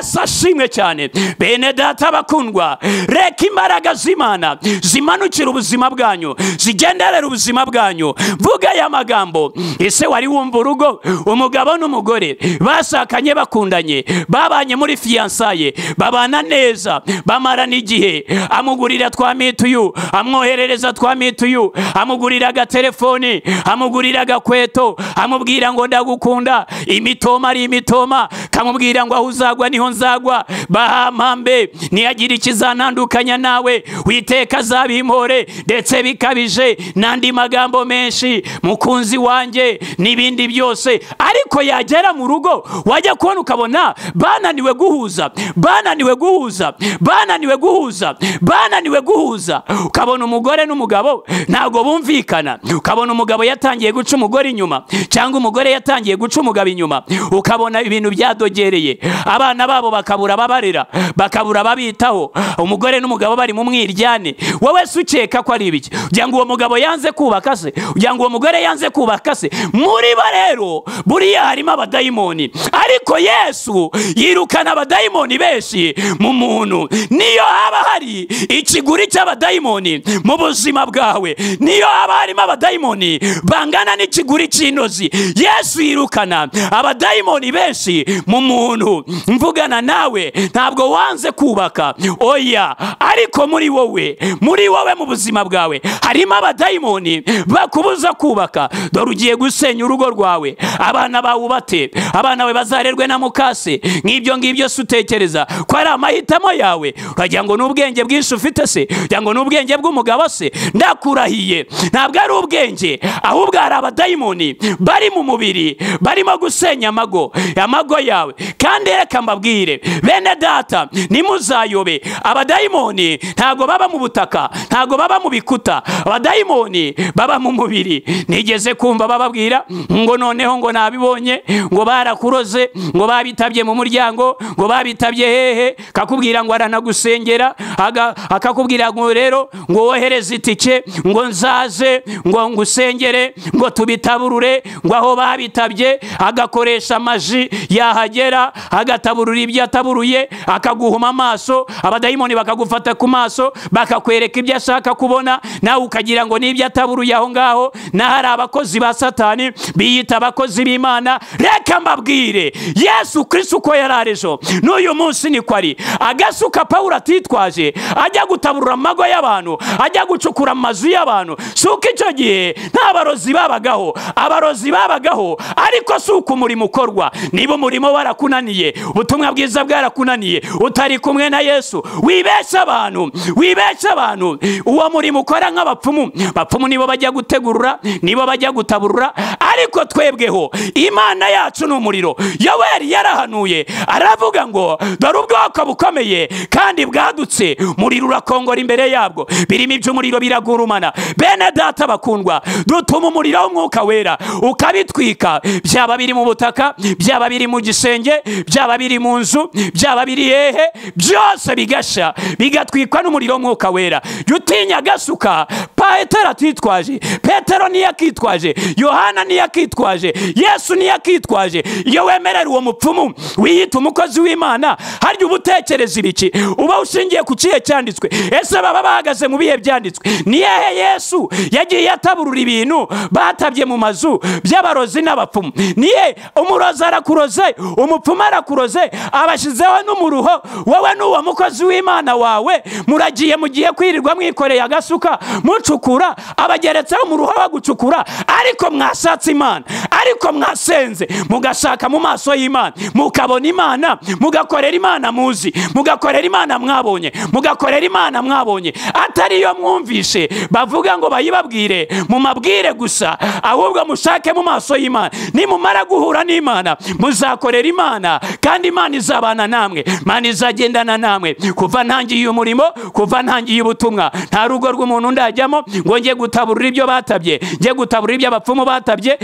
Yesu ashimwe cyane. Bene data bakundwa, reka imbaraga z'Imana zimanukira ubuzima bwanyu, zigenderera ubuzima bwanyu. Vuga aya magambo. Ese wari wumva urugo, umugabo n'umugore basakanye bakundanye, babanye muri fiansaye, babana neza, bamarana igihe, amugurira twa mituyu, amwoherereza twa mituyu, amugurira agatelefoni, amugurira agakweto, amubwira ngo ndagukunda, imitoma ari imitoma, kamubwira ngo aho uzagwa niho nzagwa, bahampambe niyagira ikizanandukanya nawe, Uwiteka azabimpore, ndetse bikabije n'andi magambo menshi, mukunzi wanjye n'ibindi byose. Ariko yagera mu rugo wajya kubona ukabona bananiwe guhuza, bananiwe guhuza, bananiwe guhuza, bananiwe guhuza. Ukabona umugore n'umugabo ntago bumvikana, ukabona umugabo yatangiye guca umugore inyuma, cyangwa umugore yatangiye guca umugabo inyuma. Ukabona ibintu byadogereye, abana babo bakabura babarera, bakabura babitaho, umugore n'umugabo bari mu mwiryane. Wowe se ukeka ko ari ibiki? Ugira ngo uwo mugabo yanze kubaka se? Ugira ngo uwo mugore yanze kubaka se? Muri bo rero buriya harimo abadayimoni, ariko Yesu yirukana abadayimoni benshi mu muntu. Niyo haba hari ikiguri cy'abadayimoni mu buzima bwawe, niyo haba harimo abadayimoni bangana n'ikiguri cy'inozi, Yesu yirukana abadayimoni benshi mu muntu. Mvugana nawe, ntabwo wanze kubaka, oya, ariko muri wowe, muri wowe mu buzima bwawe harimo abadayimoni bakubuza kubaka. Dore ugiye gusenya urugo rwawe, abana bawe bate, abana bawe bazarerwe na mukase. Nk'ibyo ngibyo se utekereza ko ari amahitamo yawe? Uragira ngo n'ubwenge bwinshi ufite se? Uragira ngo n'ubwenge bw'umugabo se? Ndakurahiye, ntabwo ari ubwenge, ahubwo hari abadayimoni bari mu mubiri barimo gusenya amago, amago yawe. Kandi reka mbabwire bene data, nimuzayobe, abadayimoni ntago baba mu butaka, ntago baba mu bikuta, abadayimoni baba mu mubiri. Nigeze kumva bababwira ngo noneho ngo nabibonye, ngo barakuroze, ngo babitabye mu muryango, ngo babitabye hehe, kakubwira ngo aranagusengera, akakubwira ngo rero ngo wohereze itike, ngo nzaze, ngo ngusengere, ngo tubitaburure, ngo aho babitabye, agakoresha amaji, yahagera agataburura ibyo ataburuye, akaguhuma amaso, abadayimoni bakagufata ku maso, bakakwereka ibyo ashaka kubona, nawe ukagira ngo n'ibyo ataburuye aho ngaho. Na hari abakozi ba Satani biyita abakozi b'Imana. Reka mbabwire, Yesu Kristo uko yararejo n'uyu munsi niko ari. Agasuka Pawulo atitwaje ajya gutaburura amago y'abantu, ajya gucukura amazu y'abantu, suko icyo gihe nta barozi babagaho, abarozi babagaho, ariko suko umurimo ukorwa. Niba umurimo warakunaniye, ubutumwa bwiza bwarakunaniye, utari kumwe na Yesu, wibesha abantu, wibesha abantu, uwo murimo ukora nk'abapfumu. Bapfumu nibo bajya gutegurura, nibo bajya gutaburura, ariko twebweho Imana yacu n'umuriro. Yoweri yarahanuye aravuga ngo dore ubwoko bukomeye kandi bwadutse, umuriro urakongora imbere yabwo, birimo iby'umuriro biragurumana. Bene data bakundwa, dutuma umuriro w'Umwuka Wera ukabitwika, byaba biri mu butaka, byaba biri mu gisenge, byaba biri mu nzu, byaba biri hehe, byose bigasha, bigatwikwa n'umuriro w'Umwuka Wera. Yutinya gasuka Petero atitwaje, Petero niyo akitwaje, Yohana niyo akitwaje, Yesu niyo akitwaje. Iyo wemerera uwo mupfumu wiyita umukozi w'Imana, harya ubutekereza ibiki? Uba ushingiye ku kihe cyanditswe? Ese baba bahagaze mu bihe byanditswe? Ni hehe Yesu yagiye ataburura ibintu batabye mu mazu by'abarozi n'abapfumu? Ni he umurozi arakuroze, umupfumu arakuroze, abashizeho n'umuruho, wowe n'uwo mukozi w'Imana wawe muragiye mugiye kwirirwa mwikoreye agasuka mucukura, abageretseho mu ruho bagucukura, ariko mwashatse Imana, ariko mwasenze, mugashaka mu maso y'Imana, mukabona Imana, mugakorera Imana muzi, mugakorera Imana mwabonye, mugakorera Imana mwabonye, atari yo mwumvishe bavuga ngo bayibabwire mu mabwire gusa, ahubwo mushake mu maso y'Imana. Nimumara guhura n'Imana muzakorera Imana, kandi Imana izabana namwe, Imana izagendana namwe. Kuva ntangiye umurimo, kuva ntangiye ubutumwa, nta rugo rw'umuntu ndajyamo ngo njye gutaburura ibyo batabye, njye gutaburura ibyo abapfumu batabye,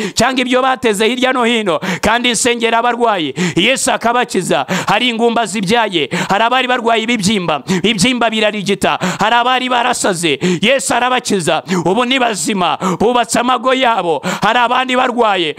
cyangwa ibyo bateze hirya no hino, kandi insengera abarwayi Yesu akabakiza. Hari ingumba zibyaye, hari abari barwaye ibibyimba, ibyimba birarigita, hari abari barasaze, Yesu arabakiza, ubu ni bazima, bubatse amago yabo. Hari abandi barwaye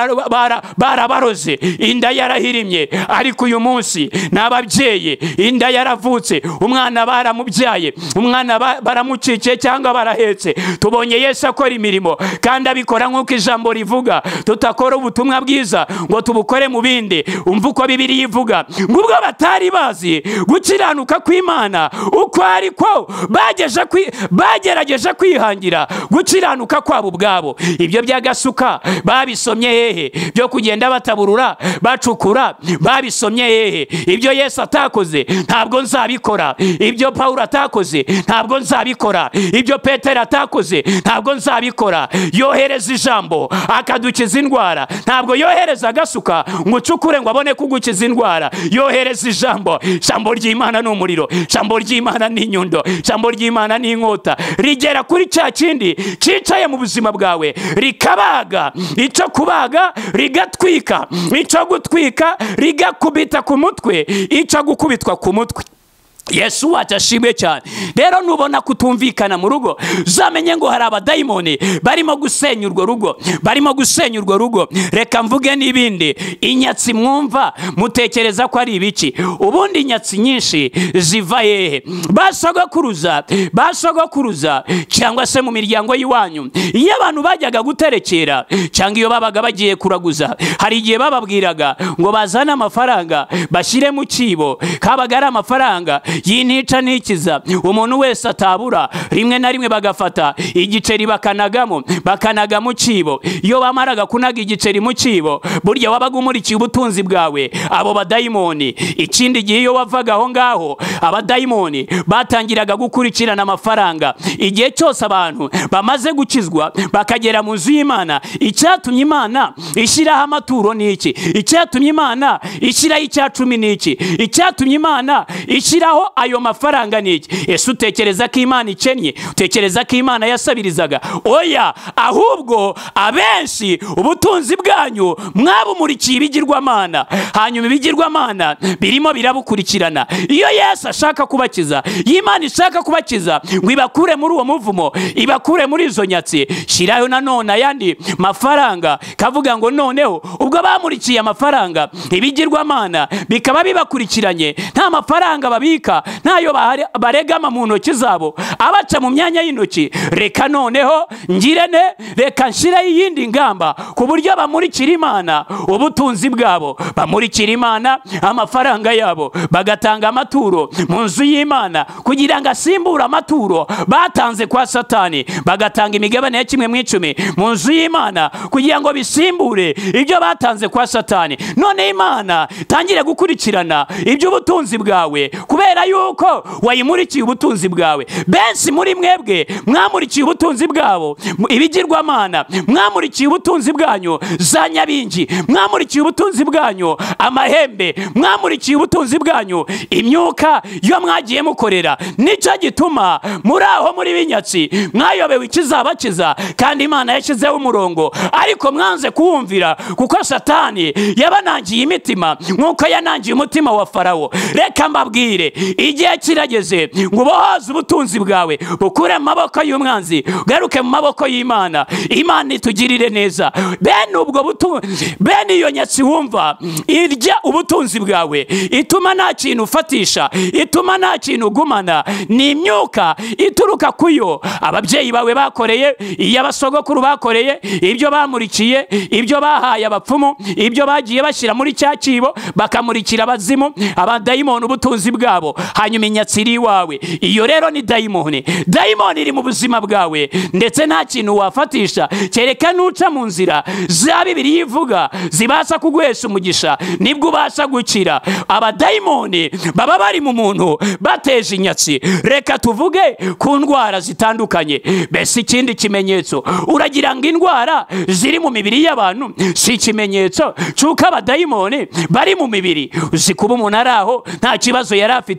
barabaroze, inda yarahirimye, ariko uyu munsi n'ababyeyi inda yaravutse, umwana baramubyaye, umwana baramucikiye cyangwa barahetse. Tubonye Yesu akora imirimo, kandi abikora nk'uko ijambo rivuga. Tutakora ubutumwa bwiza ngo tubukore mu bindi. Umva uko Bibiliya ivuga, ngo ubwo batari bazi gukiranuka kw'Imana uko ari ko bageje bagerageje kwihangira gukiranuka kwabo ubwabo. Ibyo by'agasuka babisomye hehe? Byo kugenda bataburura bacukura babisomye hehe? Ibyo Yesu atakoze ntabwo nzabikora, ibyo Pawulo atakoze ntabwo nzabikora, ibyo Petero atakoze ntabwo nzabikora. Yohereza ijambo akadukiza indwara, ntabwo yohereza agasuka ngo ucukure ngo abone kugukiza indwara. Yohereza ijambo. Ijambo ry'Imana ni umuriro, ijambo ry'Imana ni inyundo, ijambo ry'Imana ni inkota, rigera kuri cya kindi cicaye mu buzima bwawe, rikabaga. Icyo kubaga rigatwika, icyo gutwika rigakubita ku mutwe, icyo gukubitwa ku mutwe. Yesu wacu ashimwe cyane. Rero nubona kutumvikana mu rugo, zamenye ngo hari abadayimoni barimo gusenya urwo rugo, barimo gusenya urwo rugo. Reka mvuge n'ibindi. Inyatsi mwumva mutekereza ko ari ibiki? Ubundi inyatsi nyinshi ziva hehe? Basogokuruza, basogokuruza cyangwa se mu miryango y'iwanyu, iyo abantu bajyaga guterekera cyangwa iyo babaga bagiye kuraguza, hari igihe bababwiraga ngo bazane amafaranga bashyire mu kibo, kabaga ari amafaranga y'intica n'ikiza umuntu wese atabura. Rimwe na rimwe bagafata igiceri bakanagamo, bakanaga mu kibo. Iyo bamaraga kunaga igiceri mu kibo, burya wabaga umurikiye ubutunzi bwawe abo badayimoni. Ikindi gihe iyo wavaga aho ngaho, abadayimoni batangiraga gukurikirana amafaranga. Igihe cyose abantu bamaze gukizwa bakagera mu nzu y'Imana, icyatumye Imana ishyiraho amaturo ni iki? Icyatumye Imana ishyiraho icya cumi ni iki? Icyatumye Imana ishyiraho ayo mafaranga ni iki? Ese utekereza ko Imana ikennye? Utekereza ko Imana yasabirizaga? Oya, ahubwo abenshi ubutunzi bwanyu mwabumurikiye ibigirwamana, hanyuma ibigirwamana birimo birabukurikirana. Iyo Yesu ashaka kubakiza, Imana ishaka kubakiza ngo ibakure muri uwo muvumo, ibakure muri izo nyatsi, shirayo nanone ayandi mafaranga. Kavuga ngo noneho ubwo bamurikiye amafaranga ibigirwamana bikaba bibakurikiranye, nta mafaranga babika, ntayo baregama mu ntoki zabo, abaca mu myanya y'intoki. Reka noneho ngirene, reka nshire iyindi ngamba ku buryo bamurikira Imana ubutunzi bwabo, bamurikira Imana amafaranga yabo, bagatanga amaturo mu nzu y'Imana kugira ngo asimbure amaturo batanze kwa Satani. Bagatanga imigabane ya kimwe mu icumi mu nzu y'Imana kugira ngo bisimbure ibyo batanze kwa Satani. None Imana tangire gukurikirana iby'ubutunzi bwawe kubera yuko wayimurikiye ubutunzi bwawe. Benshi muri mwebwe mwamurikiye ubutunzi bwabo ibigirwamana, mwamurikiye ubutunzi bwanyu za nyabingi, mwamurikiye ubutunzi bwanyu amahembe, mwamurikiye ubutunzi bwanyu imyuka yo mwagiye mukorera. Nicyo gituma muri aho muri binyatsi mwayobewe ikizabakiza, kandi Imana yashyizeho umurongo, ariko mwanze kuwumvira kuko Satani yabanangiye imitima nk'uko yanangiye umutima wa Farawo. Reka mbabwire, igihe kirageze ngo ubohoze ubutunzi bwawe, bukure mu maboko y'umwanzi, ugaruke mu maboko y'Imana. Imana itugirire neza. Bene ubwo butunzi, bene iyo nyatsi wumva irya ubutunzi bwawe, ituma nta kintu ufatisha, ituma nta kintu ugumana, ni imyuka ituruka kuyo ababyeyi bawe bakoreye, iyo abasogokuru bakoreye, ibyo bamurikiye, ibyo bahaye abapfumu, ibyo bagiye bashyira muri cya kibo bakamurikira abazimu, abadayimoni ubutunzi bwabo, hanyuma inyatsi iri iwawe. Iyo rero ni dayimoni. Dayimoni iri mu buzima bwawe, ndetse nta kintu wafatisha kereka nuca mu nzira za Bibiliya ivuga zibasha kuguhesha umugisha, nibwo ubasha gukira. Abadayimoni baba bari mu muntu bateje inyatsi. Reka tuvuge ku ndwara zitandukanye. Bese ikindi kimenyetso, uragira ngo indwara ziri mu mibiri y'abantu si ikimenyetso cy'uko abadayimoni bari mu mibiri? Uzi kuba umuntu ari aho nta kibazo yari afite,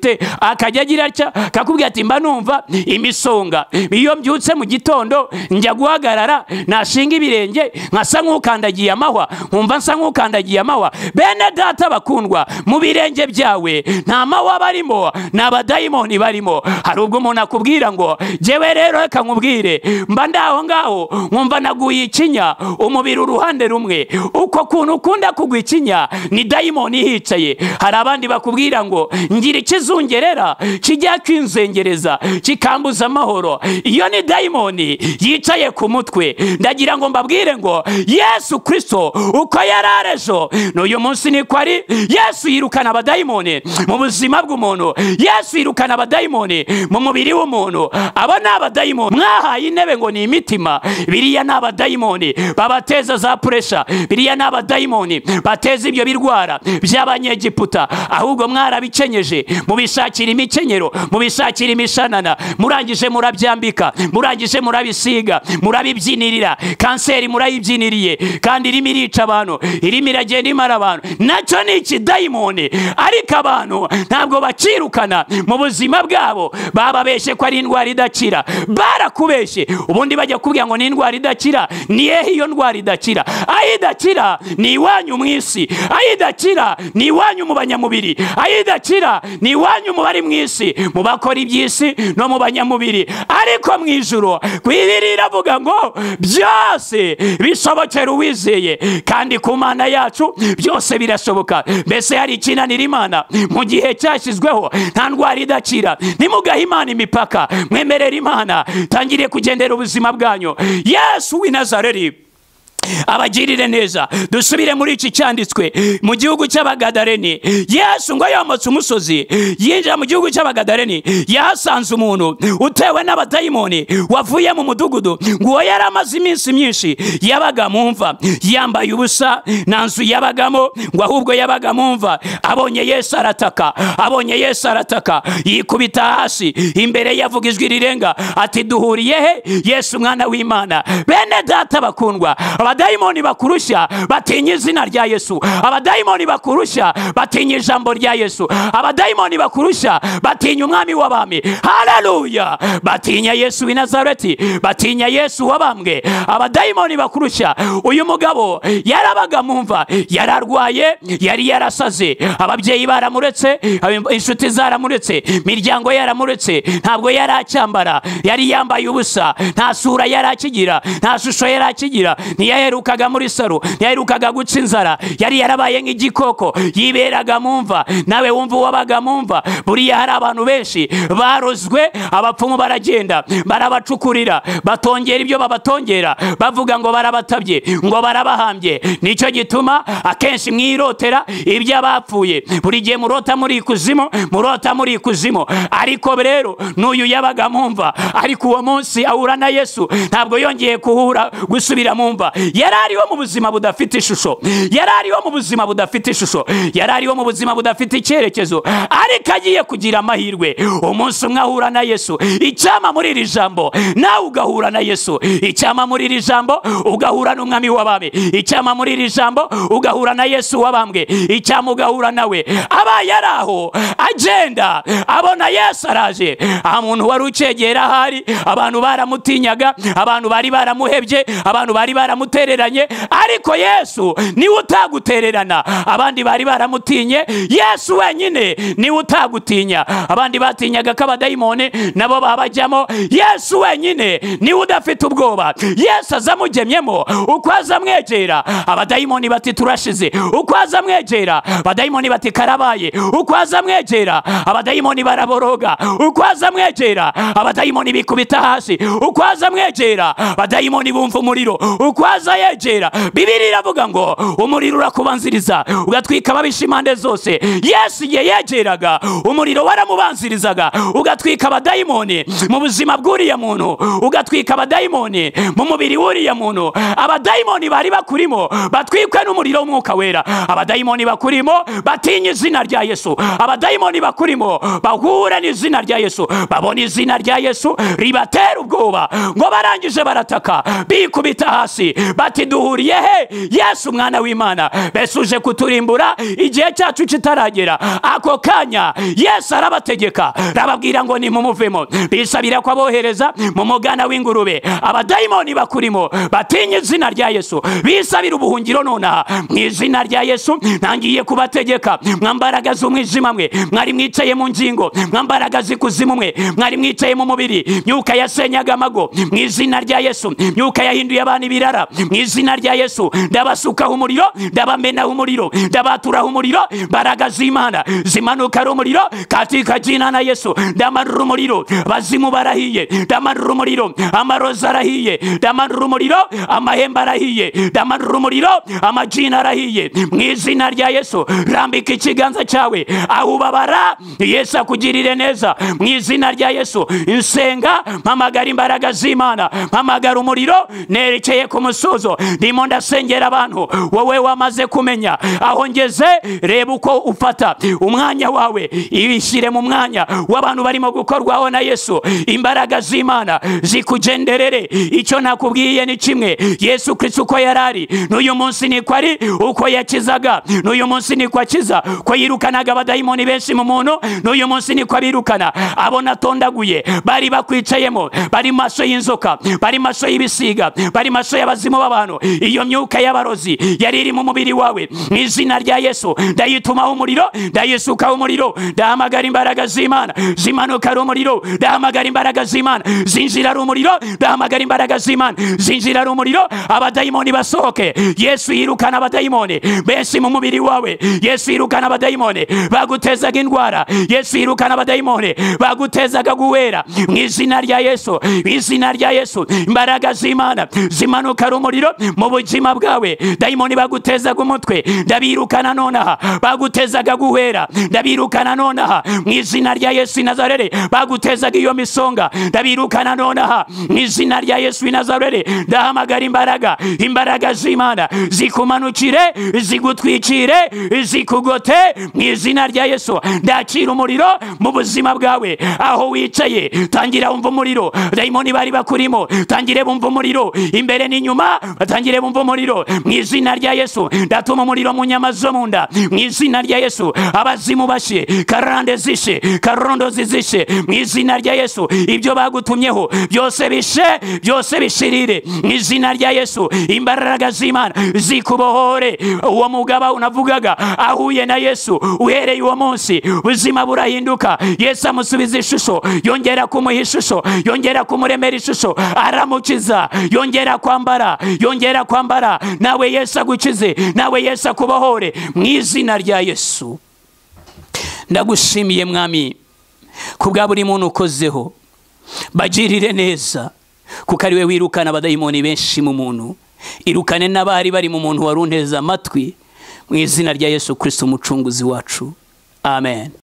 gute akajya agira atya kakubwira ati mba numva imisonga, iyo mbyutse mu gitondo njya guhagarara nashinga ibirenge nkasa nk'ukandagiye amahwa, nkumva nsa nk'ukandagiye amahwa. Bene data bakundwa, mu birenge byawe nta mahwa barimo, ni abadayimoni barimo. Hari ubwo umuntu akubwira ngo jewe rero reka nkubwire, mba ndaho ngaho nkumva naguye ikinya umubiri uruhande rumwe, uko kuntu ukunda kugwa ikinya ni dayimoni hicaye. Hari abandi bakubwira ngo ngira ikizungerera kijya kwinzengereza kikambuza amahoro, iyo ni dayimoni yicaye ku mutwe. Ndagira ngo mbabwire ngo Yesu Kristo uko yari ejo n'uyu munsi niko ari. Yesu yirukana abadayimoni mu buzima bw'umuntu, Yesu yirukana abadayimoni mu mubiri w'umuntu. Aba ni abadayimoni mwahaye intebe ngo ni imitima, biriya ni abadayimoni babateza za puresha, biriya ni abadayimoni bateza ibyo birwara by'abanyegiputa. Ahubwo mwarabikenyeje mubishakira imikenyero, mubishakira imishanana, murangije murabyambika, murangije murabisiga, murabibyinirira. Kanseri murayibyiniriye kandi irimo irica abantu, irimo iragenda imara abantu. Nacyo ni ikidayimoni, ariko abantu ntabwo bakirukana mu buzima bwabo. Bababeshye ko ari indwara idakira, barakubeshye. Ubundi bajya kubwira ngo ni indwara idakira. Ni hehe iyo ndwara idakira? Aho idakira ni iwanyu mu isi, aho idakira ni iwanyu mu banyamubiri, aho idakira ni iwanyu mu bari mu isi, mu bakora iby'isi no mu banyamubiri. Ariko mu ijuru Bibiliya iravuga ngo byose bishobokera uwizeye, kandi ku Mana yacu byose birashoboka. Mbese hari ikinanira Imana? Mu gihe cyashyizweho nta ndwara idakira. Nimugahe Imana imipaka, mwemerera Imana tangiriye kugendera ubuzima bwanyu. Yesu w'i Nazareti abagirire neza. Dusubire muri iki cyanditswe mu gihugu cy'Abagadareni. Yesu ngo yomotse umusozi yinjira mu gihugu cy'Abagadareni, yahasanze umuntu utewe n'abadayimoni wavuye mu mudugudu. Ngo yari amaze iminsi myinshi yabaga mu mva, yambaye ubusa, nta nzu yabagamo, ngo ahubwo yabaga mu mva. Abonye Yesu arataka, abonye Yesu arataka, yikubita hasi imbere yavuga ijwi rirenga ati duhuriye he Yesu mwana w'Imana? Bene data bakundwa, abadayimoni bakurusha batinya izina rya Yesu, abadayimoni bakurusha batinya ijambo rya Yesu, abadayimoni bakurusha batinya umwami w'abami. Haleluya! Batinya Yesu w'i Nazareti, batinya Yesu wabambwe. Abadayimoni bakurusha, uyu mugabo yarabaga mu mva, yararwaye, yari yarasaze, ababyeyi baramuretse, inshuti zaramuretse, miryango yaramuretse, ntabwo yari acyambara, yari yambaye ubusa, nta sura yari akigira, nta shusho yari akigira, ntiyaherukaga muri saro, ntiyaherukaga guca inzara, yari yarabaye nk'igikoko, yiberaga mu mva. Nawe wumva uwabaga mu mva. Buriya hari abantu benshi barozwe, abapfumu baragenda barabacukurira, batongera ibyo babatongera, bavuga ngo barabatabye, ngo barabahambye. Nicyo gituma akenshi mwirotera iby'abapfuye. Buri gihe murota muri ikuzimu, murota muri ikuzimu. Ariko rero n'uyu yabaga mu mva, ariko uwo munsi ahura na Yesu, ntabwo yongeye kuhura gusubira mu mva. Yari ariho mu buzima budafite ishusho, yari ariho mu buzima budafite ishusho, yari ariho mu buzima budafite icyerekezo. Ariko agiye kugira amahirwe, umunsi umwe ahura na Yesu. Icyama muri iri jambo nawe ugahura na Yesu, icyama muri iri jambo ugahura n'umwami w'abami, icyama muri iri jambo ugahura na Yesu wabambwe, icyama ugahura nawe. Aba yari aho agenda abona Yesu araje. Aha muntu wari ucegera hari, abantu baramutinyaga, abantu bari baramuhebye, abantu bari baramutereranye. Ariko Yesu niwe utagutererana. Abandi bari baramutinye, Yesu wenyine niwe utagutinya. Abandi batinyaga ko abadayimoni nabo babajyamo, Yesu wenyine niwe udafite ubwoba. Yesu azamugemyemo, uko azamwegera abadayimoni bati turashize, uko azamwegera abadayimoni bati karabaye, uko azamwegera abadayimoni baraboroga, uko azamwegera abadayimoni bikubita hasi, uko azamwegera abadayimoni bumva umuriro, uko azayegera. Bibiliya iravuga ngo umuriro urakubanziriza ugatwika ababisha impande zose. Yesu igihe yegeraga, umuriro waramubanzirizaga ugatwika abadayimoni mu buzima bw'uriya muntu, ugatwika abadayimoni mu mubiri w'uriya muntu. Abadayimoni bari bakurimo batwikwe n'umuriro w'Umwuka Wera. Abadayimoni bakurimo batinya izina rya Yesu, abadayimoni bakurimo bahura n'izina rya Yesu, babona izina rya Yesu ribatera ubwoba, ngo barangije barataka, bikubita hasi, bati duhuriye he? Yesu umwana w'Imana, mbese uje kuturimbura igihe cyacu kitaragera? Ako kanya Yesu arabategeka, arababwira ngo nimumuvemo. Bisabira ko abohereza mu mugana w'ingurube. Abadayimoni bakurimo batinya izina rya Yesu, bisabira ubuhungiro nonaha mu izina rya Yesu. Nangiye kubategeka, mwambaraga z'umwijima mwe mwari mwicaye mu ngingo, mwambaraga z'ikuzimu mwe mwari mwicaye mu mubiri, myuka yasenyaga amago mu izina rya Yesu, myuka yahinduye abantu ibirara mu izina rya Yesu, ndabasukaho umuriro, ndabamenaho umuriro, ndabaturaho umuriro. Mbaraga z'Imana zimanuka ari umuriro katika jina na Yesu. Ndamanura umuriro, bazimu barahiye, ndamanura umuriro, amarozi arahiye, ndamanura umuriro, amahembe arahiye, ndamanura umuriro, amajina arahiye mu izina rya Yesu. Rambika ikiganza cyawe aho ubabara, Yesu akugirire neza mu izina rya Yesu. Nsenga, mpamagara imbaraga z'Imana, mpamagara umuriro, nerekeye ku musozo. Ndimo ndasengera abantu, wowe wamaze kumenya aho ngeze, reba uko ufata umwanya wawe, ibishyire mu mwanya w'abantu barimo gukorwaho na Yesu. Imbaraga z'Imana zikugenderere. Icyo nakubwiye ni kimwe, Yesu Kristo uko yarari n'uyu munsi niko ari, uko yakizaga n'uyu munsi niko akiza, ko yirukanaga abadayimoni benshi mu muntu n'uyu munsi niko abirukana. Abo natondaguye bari bakwicayemo, bari maso y'inzoka, bari maso y'ibisiga, bari maso y'abazimu b'abantu. Iyo myuka y'abarozi yari iri mu mubiri wawe, mu izina rya Yesu ndayitumaho umuriro, ndayisukaho umuriro. Ndahamagara imbaraga z'Imana zimanuka ari umuriro, ndahamagara imbaraga z'Imana zinjira ari umuriro, ndahamagara imbaraga z'Imana zinjira ari umuriro. Abadayimoni basohoke. Yesu yirukana abadayimoni benshi mu mubiri wawe. Yesu yirukana abadayimoni bagutezaga indwara. Yesu yirukana abadayimoni bagutezaga guwera mu izina rya Yesu, mu izina rya Yesu. Imbaraga z'Imana zimanuka ari umuriro mu buzima bwawe. Dayimoni bagutezaga umutwe, ndabirukana nonaha. Bagutezaga guhera, ndabirukana nonaha mu izina rya Yesu Nazareti. Bagutezaga iyo misonga, ndabirukana nonaha mu izina rya Yesu Nazareti. Ndahamagara imbaraga, imbaraga z'Imana zikumanukire, zigutwikire, zikugote mu izina rya Yesu. Ndakira umuriro mu buzima bwawe aho wicaye. Tangira umva umuriro, dayimoni bari bakurimo, tangire bumva umuriro imbere n'inyuma, tangire bumva umuriro mu izina rya Yesu. Ndatuma umuriro mu nyama zo mu nda mu izina rya Yesu. Abazimu bashe, karande zishe, karondo zizishe mu izina rya Yesu. Ibyo bagutumyeho byose bishe, byose bishirire mu izina rya Yesu. Imbaraga z'Imana zikubohore. Uwo mugaba unavugaga ahuye na Yesu, uhereye uwo munsi ubuzima burahinduka. Yesu amusubiza ishusho, yongera kumuha ishusho, yongera kumuremera ishusho, aramukiza, yongera kwambara, yongera kwambara. Nawe Yesu agukize, nawe Yesu akubohore mu izina rya Yesu. Ndagushimiye Mwami kubwa buri muntu ukozeho. Bagirire neza kuko ari we wirukana abadayimoni benshi mu muntu. Irukane n'abari bari mu muntu warunteza amatwi mu izina rya Yesu Kristo umucunguzi wacu. Amen.